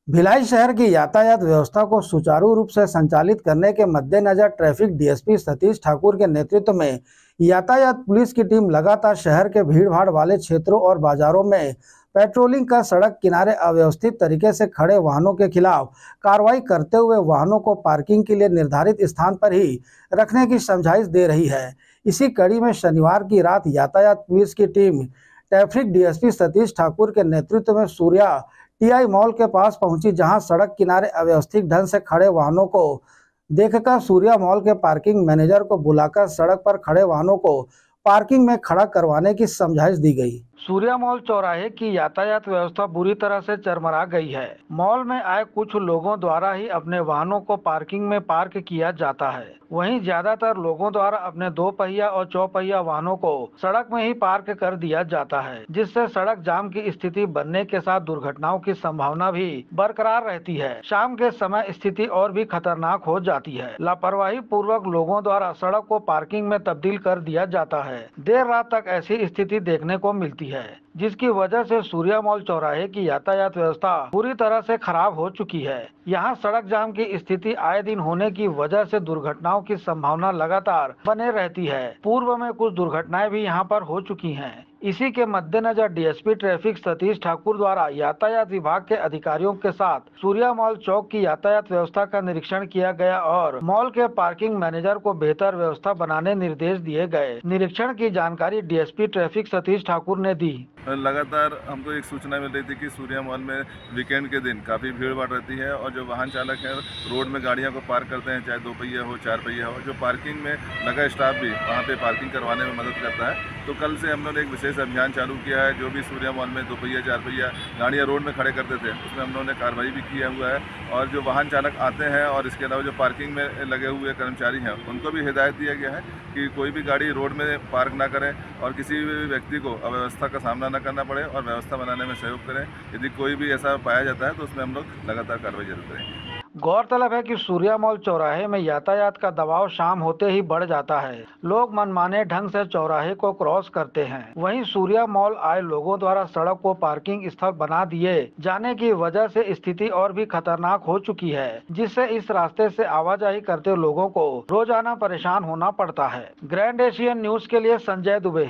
भिलाई शहर की यातायात व्यवस्था को सुचारू रूप से संचालित करने के मद्देनजर ट्रैफिक डीएसपी सतीश ठाकुर के नेतृत्व में यातायात पुलिस की टीम लगातार शहर के भीड़भाड़ वाले क्षेत्रों और बाजारों में पेट्रोलिंग कर सड़क किनारे अव्यवस्थित तरीके से खड़े वाहनों के खिलाफ कार्रवाई करते हुए वाहनों को पार्किंग के लिए निर्धारित स्थान पर ही रखने की समझाइश दे रही है। इसी कड़ी में शनिवार की रात यातायात पुलिस की team traffic DSP Satish Thakur के नेतृत्व में सूर्या टीआई मॉल के पास पहुंची, जहां सड़क किनारे अव्यवस्थित ढंग से खड़े वाहनों को देखकर सूर्या मॉल के पार्किंग मैनेजर को बुलाकर सड़क पर खड़े वाहनों को पार्किंग में खड़ा करवाने की समझाइश दी गई। सूर्या मॉल चौराहे की यातायात व्यवस्था बुरी तरह से चरमरा गई है। मॉल में आए कुछ लोगों द्वारा ही अपने वाहनों को पार्किंग में पार्क किया जाता है। वहीं ज्यादातर लोगों द्वारा अपने दो पहिया और चौपहिया वाहनों को सड़क में ही पार्क कर दिया जाता है, जिससे सड़क जाम की स्थिति बनने के साथ दुर्घटनाओं की संभावना भी बरकरार रहती है। शाम के समय स्थिति और भी खतरनाक हो जाती है। लापरवाही पूर्वक लोगों द्वारा सड़क को पार्किंग में तब्दील कर दिया जाता है। देर रात तक ऐसी स्थिति देखने को मिलती है, जिसकी वजह से सूर्या मॉल चौराहे की यातायात व्यवस्था पूरी तरह से खराब हो चुकी है। यहाँ सड़क जाम की स्थिति आए दिन होने की वजह से दुर्घटनाओं की संभावना लगातार बने रहती है। पूर्व में कुछ दुर्घटनाएं भी यहाँ पर हो चुकी हैं। इसी के मद्देनजर डीएसपी ट्रैफिक सतीश ठाकुर द्वारा यातायात विभाग के अधिकारियों के साथ सूर्या मॉल चौक की यातायात व्यवस्था का निरीक्षण किया गया और मॉल के पार्किंग मैनेजर को बेहतर व्यवस्था बनाने निर्देश दिए गए। निरीक्षण की जानकारी डीएसपी ट्रैफिक सतीश ठाकुर ने दी। लगातार हमको एक सूचना मिल रही थी कि सूर्या मॉल में वीकेंड के दिन काफ़ी भीड़ भाड़ रहती है और जो वाहन चालक हैं रोड में गाड़ियों को पार्क करते हैं, चाहे दो पहिया हो चार पहिया हो, जो पार्किंग में लगा स्टाफ भी वहां पे पार्किंग करवाने में मदद करता है। तो कल से हम लोगों ने एक विशेष अभियान चालू किया है। जो भी सूर्या मॉल में दो पहिया चार पहिया गाड़ियाँ रोड में खड़े करते थे, उसमें हम लोगों ने कार्रवाई भी किया हुआ है। और जो वाहन चालक आते हैं और इसके अलावा जो पार्किंग में लगे हुए कर्मचारी हैं, उनको भी हिदायत दिया गया है कि कोई भी गाड़ी रोड में पार्क ना करें और किसी भी व्यक्ति को अव्यवस्था का सामना न करना पड़े और व्यवस्था बनाने में सहयोग करें। यदि कोई भी ऐसा पाया जाता है तो उसमें हम लोग लगातार कार्रवाई जरूर करेंगे। गौरतलब है कि सूर्या मॉल चौराहे में यातायात का दबाव शाम होते ही बढ़ जाता है। लोग मनमाने ढंग से चौराहे को क्रॉस करते हैं। वहीं सूर्या मॉल आए लोगों द्वारा सड़क को पार्किंग स्थल बना दिए जाने की वजह से स्थिति और भी खतरनाक हो चुकी है, जिससे इस रास्ते से आवाजाही करते लोगों को रोजाना परेशान होना पड़ता है। ग्रैंड एशियन न्यूज के लिए संजय दुबे।